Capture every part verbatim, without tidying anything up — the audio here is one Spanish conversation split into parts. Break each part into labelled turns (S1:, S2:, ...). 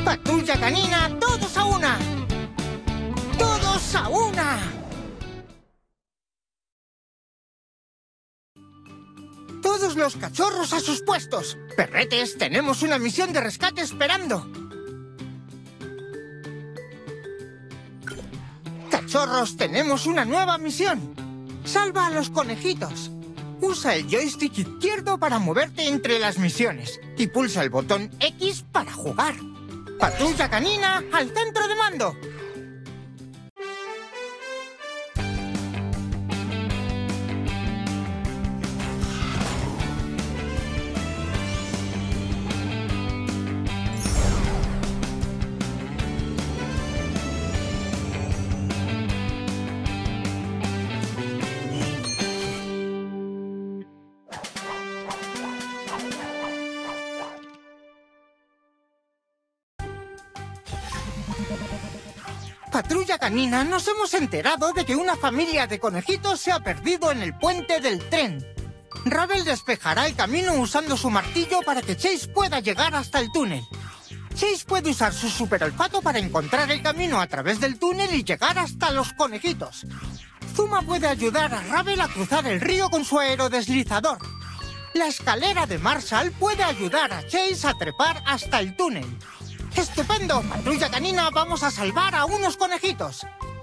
S1: ¡Patrulla canina, todos a una! ¡Todos a una! ¡Todos los cachorros a sus puestos! Perretes, tenemos una misión de rescate esperando. Cachorros, tenemos una nueva misión. Salva a los conejitos. Usa el joystick izquierdo para moverte entre las misiones y pulsa el botón X para jugar. ¡Patrulla canina al centro de mando! Patrulla canina, nos hemos enterado de que una familia de conejitos se ha perdido en el puente del tren. Rubble despejará el camino usando su martillo para que Chase pueda llegar hasta el túnel. Chase puede usar su superolfato para encontrar el camino a través del túnel y llegar hasta los conejitos. Zuma puede ayudar a Rubble a cruzar el río con su aerodeslizador. La escalera de Marshall puede ayudar a Chase a trepar hasta el túnel. ¡Estupendo! Patrulla canina, vamos a salvar a unos conejitos.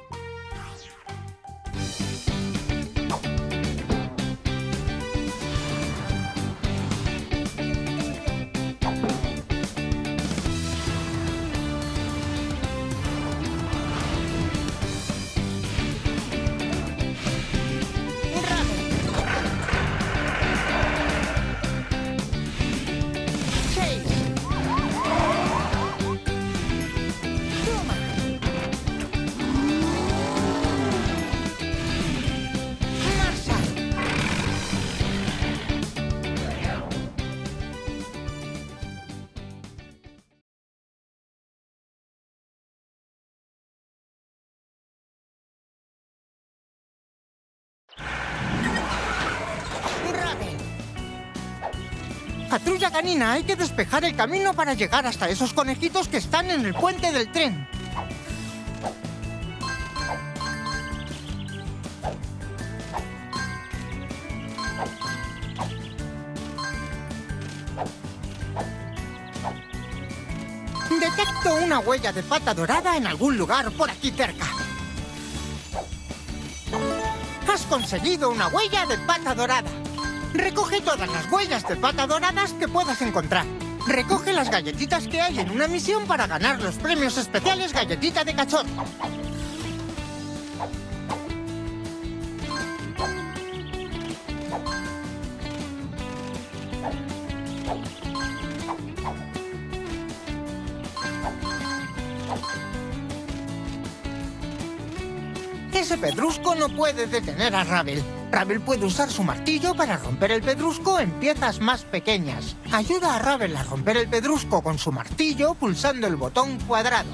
S1: Patrulla canina, hay que despejar el camino para llegar hasta esos conejitos que están en el puente del tren. Detecto una huella de pata dorada en algún lugar por aquí cerca. Has conseguido una huella de pata dorada. Recoge todas las huellas de pata doradas que puedas encontrar. Recoge las galletitas que hay en una misión para ganar los premios especiales Galletita de Cachorro. Ese pedrusco no puede detener a Rubble. Rubble puede usar su martillo para romper el pedrusco en piezas más pequeñas. Ayuda a Rubble a romper el pedrusco con su martillo pulsando el botón cuadrado.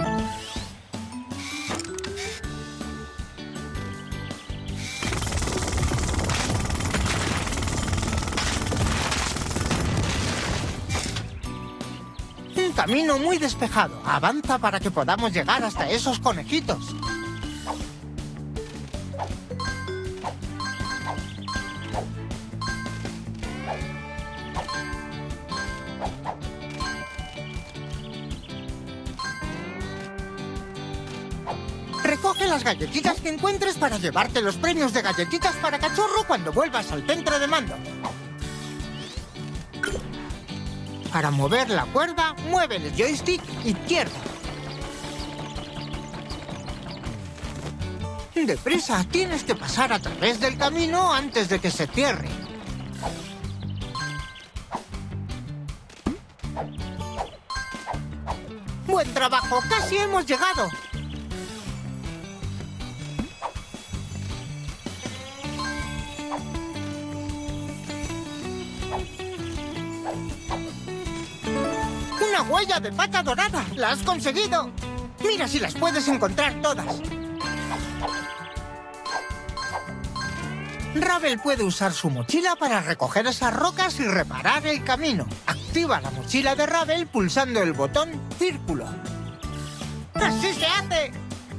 S1: Un camino muy despejado. Avanza para que podamos llegar hasta esos conejitos. Recoge las galletitas que encuentres para llevarte los premios de galletitas para cachorro cuando vuelvas al centro de mando. Para mover la cuerda, mueve el joystick izquierdo. Deprisa, tienes que pasar a través del camino antes de que se cierre. ¡Buen trabajo! ¡Casi hemos llegado! ¡Una huella de pata dorada! ¡La has conseguido! Mira si las puedes encontrar todas. Ravel puede usar su mochila para recoger esas rocas y reparar el camino. Activa la mochila de Ravel pulsando el botón círculo. ¡Así se hace!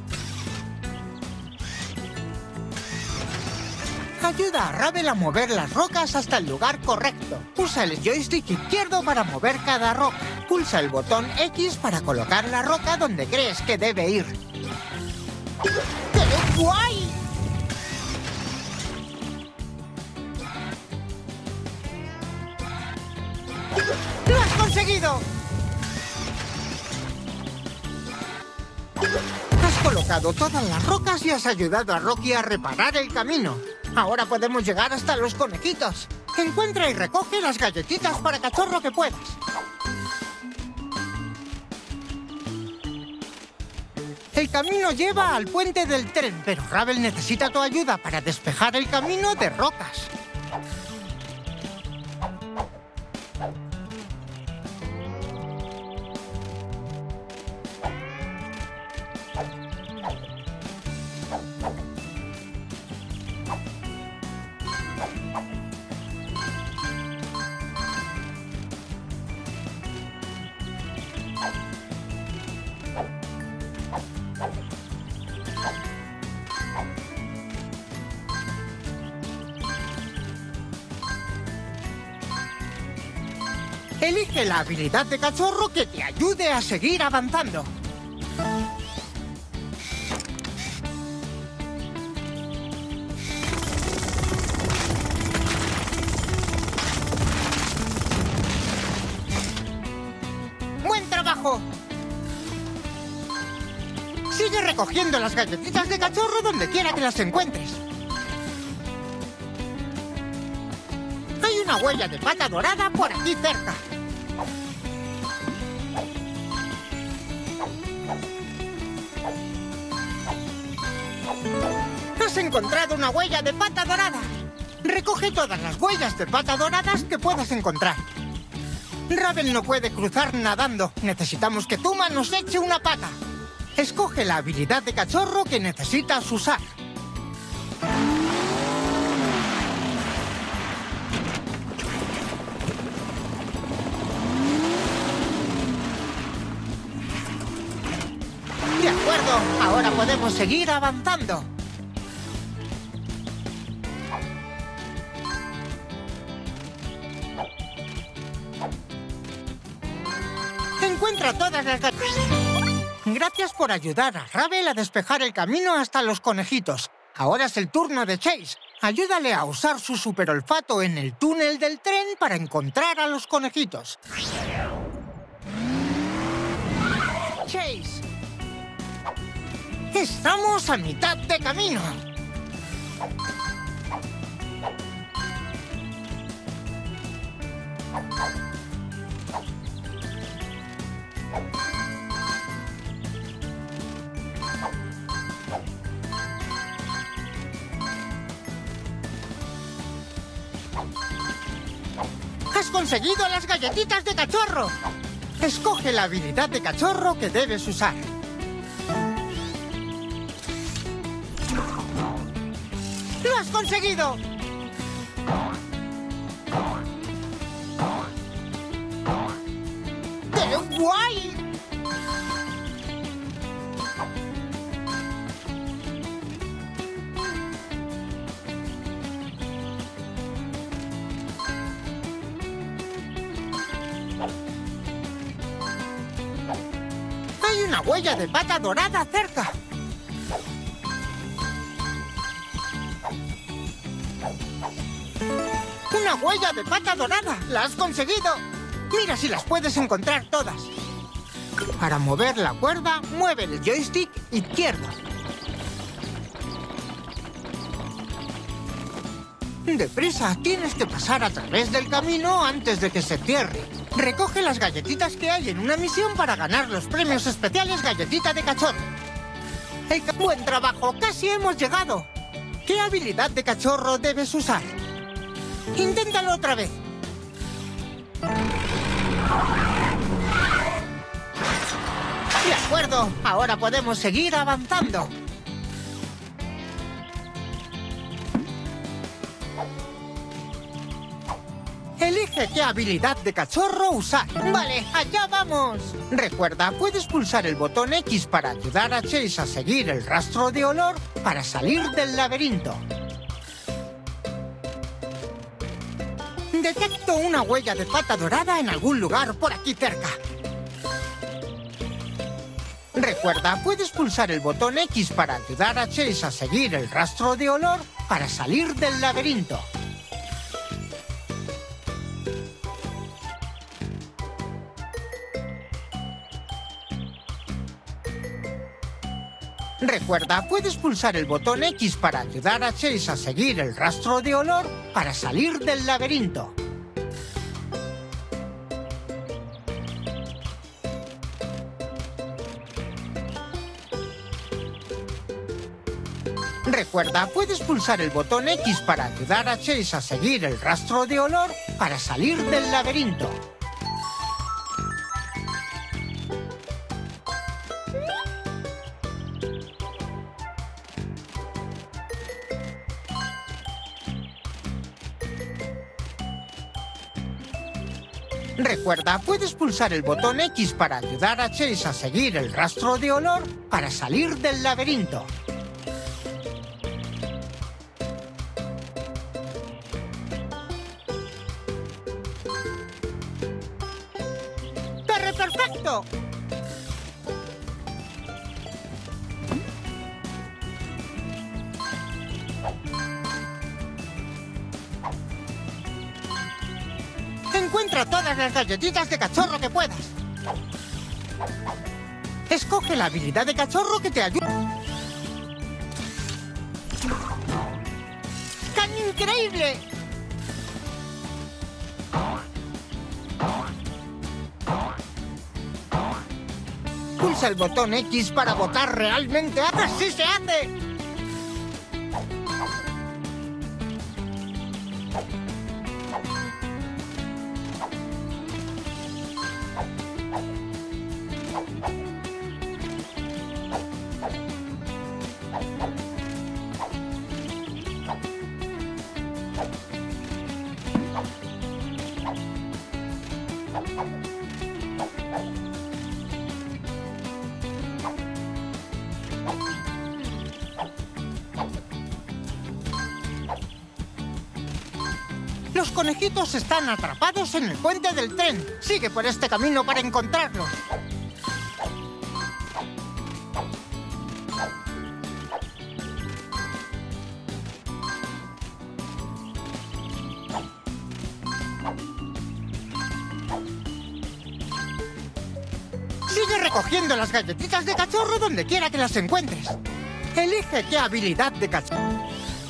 S1: Ayuda a Ravel a mover las rocas hasta el lugar correcto. Usa el joystick izquierdo para mover cada roca. Pulsa el botón X para colocar la roca donde crees que debe ir. ¡Qué guay! ¡Lo has conseguido! Has colocado todas las rocas y has ayudado a Rocky a reparar el camino. Ahora podemos llegar hasta los conejitos. Encuentra y recoge las galletitas para cachorro que puedas. El camino lleva al puente del tren, pero Ravel necesita tu ayuda para despejar el camino de rocas. Elige la habilidad de cachorro que te ayude a seguir avanzando. ¡Buen trabajo! Sigue recogiendo las galletitas de cachorro donde quiera que las encuentres. Hay una huella de pata dorada por aquí cerca. Has encontrado una huella de pata dorada. Recoge todas las huellas de pata doradas que puedas encontrar. Ravel no puede cruzar nadando. Necesitamos que Tuma nos eche una pata. Escoge la habilidad de cachorro que necesitas usar. De acuerdo, ahora podemos seguir avanzando. Encuentra todas las galletas. Gracias por ayudar a Ravel a despejar el camino hasta los conejitos. Ahora es el turno de Chase. Ayúdale a usar su superolfato en el túnel del tren para encontrar a los conejitos. Chase. Estamos a mitad de camino. ¡Has conseguido las galletitas de cachorro! Escoge la habilidad de cachorro que debes usar. ¡Lo has conseguido! ¡Qué guay! Hay una huella de pata dorada cerca. ¡Una huella de pata dorada! ¡La has conseguido! Mira si las puedes encontrar todas. Para mover la cuerda, mueve el joystick izquierdo. Deprisa, tienes que pasar a través del camino antes de que se cierre. Recoge las galletitas que hay en una misión para ganar los premios especiales Galletita de Cachorro. ¡El ca- ¡Buen trabajo! ¡Casi hemos llegado! ¿Qué habilidad de cachorro debes usar? Inténtalo otra vez. De acuerdo, ahora podemos seguir avanzando. Elige qué habilidad de cachorro usar. Vale, allá vamos. Recuerda, puedes pulsar el botón X para ayudar a Chase a seguir el rastro de olor para salir del laberinto. Detecto una huella de pata dorada en algún lugar por aquí cerca. Recuerda, puedes pulsar el botón X para ayudar a Chase a seguir el rastro de olor para salir del laberinto. Recuerda, puedes pulsar el botón X para ayudar a Chase a seguir el rastro de olor para salir del laberinto. Recuerda, puedes pulsar el botón X para ayudar a Chase a seguir el rastro de olor para salir del laberinto. Recuerda, puedes pulsar el botón X para ayudar a Chase a seguir el rastro de olor para salir del laberinto. ¡Perfecto! Encuentra todas las galletitas de cachorro que puedas. Escoge la habilidad de cachorro que te ayude. ¡Tan increíble! Pulsa el botón X para votar realmente. ¡Así se hace! Los conejitos están atrapados en el puente del tren. Sigue por este camino para encontrarlos. Sigue recogiendo las galletitas de cachorro donde quiera que las encuentres. Elige qué habilidad de cachorro.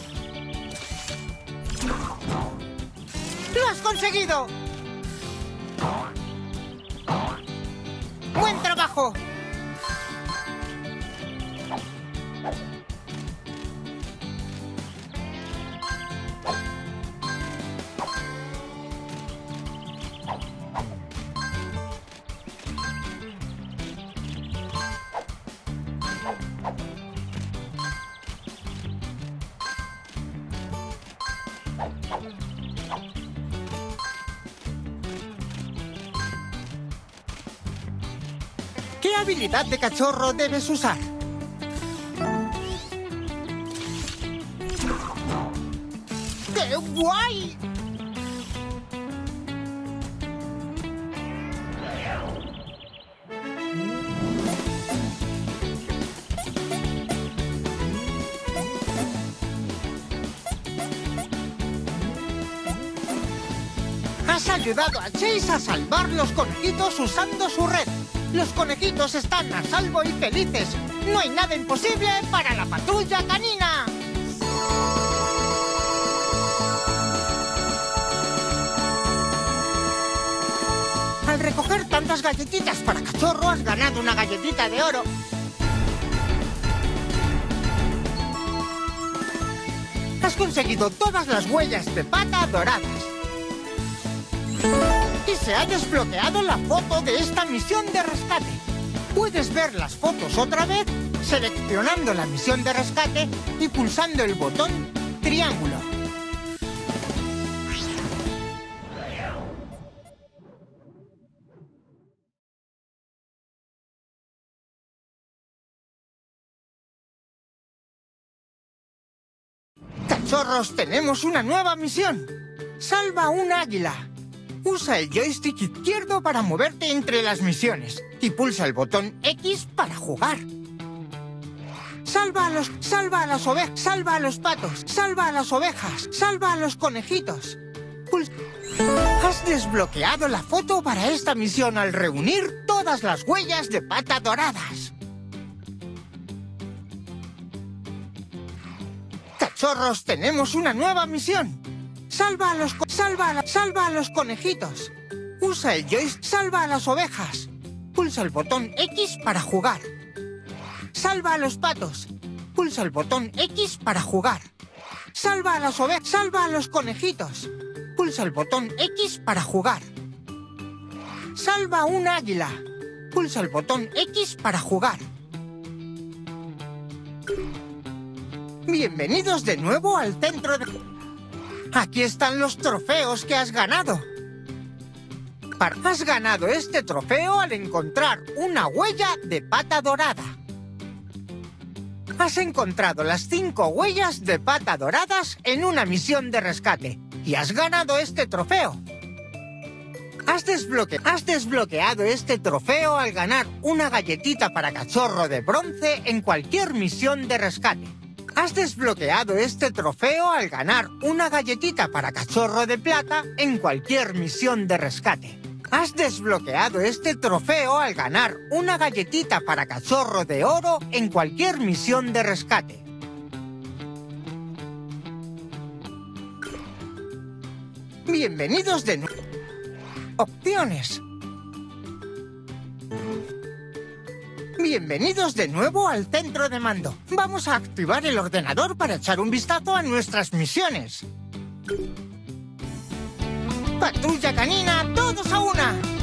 S1: ¡Lo has conseguido! ¡Buen trabajo! ¿Qué habilidad de cachorro debes usar? ¡Qué guay! Has ayudado a Chase a salvar los conejitos usando su red. Los conejitos están a salvo y felices. No hay nada imposible para la patrulla canina. Al recoger tantas galletitas para cachorro, has ganado una galletita de oro. Has conseguido todas las huellas de pata doradas. Y se ha desbloqueado la foto de esta misión de rescate. Puedes ver las fotos otra vez seleccionando la misión de rescate y pulsando el botón triángulo. Cachorros, tenemos una nueva misión. Salva un águila. Usa el joystick izquierdo para moverte entre las misiones y pulsa el botón X para jugar. Salva a los, salva a las ovejas, salva a los patos, salva a las ovejas, salva a los conejitos. Pul- Has desbloqueado la foto para esta misión al reunir todas las huellas de pata doradas. Cachorros, tenemos una nueva misión. Salva a los, salva a la, salva a los conejitos. Usa el joystick, salva a las ovejas. Pulsa el botón X para jugar. Salva a los patos. Pulsa el botón X para jugar. Salva a las ovejas, salva a los conejitos. Pulsa el botón X para jugar. Salva un águila. Pulsa el botón X para jugar. Bienvenidos de nuevo al centro de... Aquí están los trofeos que has ganado. Has ganado este trofeo al encontrar una huella de pata dorada. Has encontrado las cinco huellas de pata doradas en una misión de rescate y has ganado este trofeo. Has, desbloque- has desbloqueado este trofeo al ganar una galletita para cachorro de bronce en cualquier misión de rescate. Has desbloqueado este trofeo al ganar una galletita para cachorro de plata en cualquier misión de rescate. Has desbloqueado este trofeo al ganar una galletita para cachorro de oro en cualquier misión de rescate. Bienvenidos de nuevo. Opciones. Bienvenidos de nuevo al centro de mando. Vamos a activar el ordenador para echar un vistazo a nuestras misiones. Patrulla canina, todos a una.